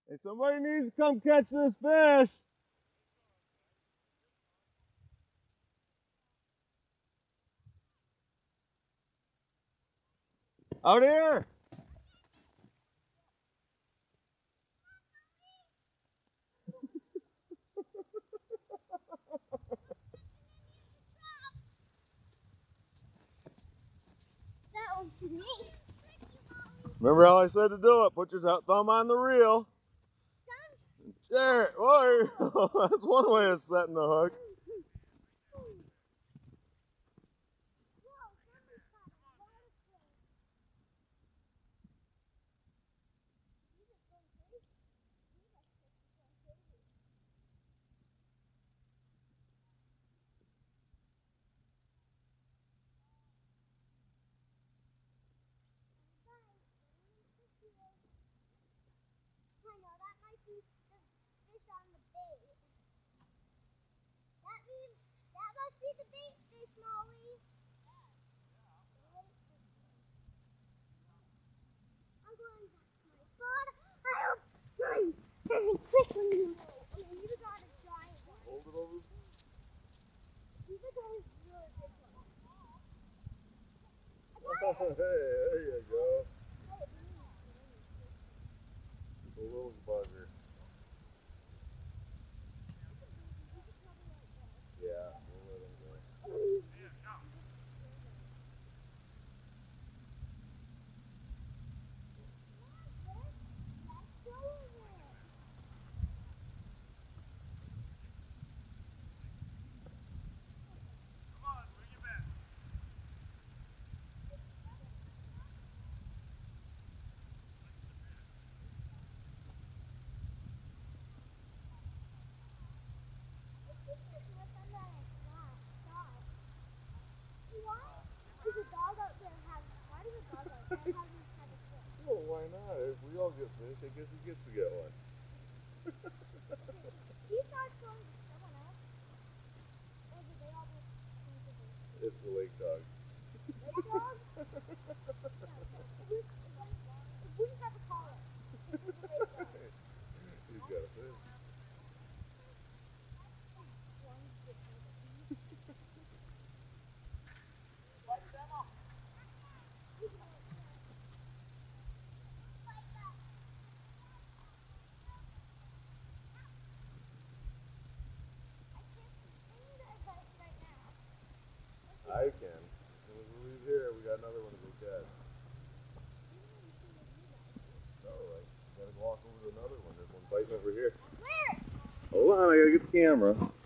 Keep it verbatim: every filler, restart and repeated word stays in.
Hey, somebody needs to come catch this fish. Out here. That was for me. Remember how I said to do it? Put your thumb on the reel. There. Whoa. That's one way of setting the hook. That means that must be the bait fish, Molly. I'm going back to my spot. I don't mind. This is quickly. You got a giant one. Hold it over. You got a really big one. Hey, there you go. A little bugger. Yeah, we'll let him go. Well, why not? If we all get fish, I guess he gets to get one. He starts going to someone else. Or do they all just think of it? It's the lake dog. Lake dog? It wouldn't have a collar. It was a lake dog. He's got a fish. I can. When we leave here, we got another one to go catch. Alright. Gotta walk over to another one. There's one biting over here. Where? Hold on, I gotta get the camera.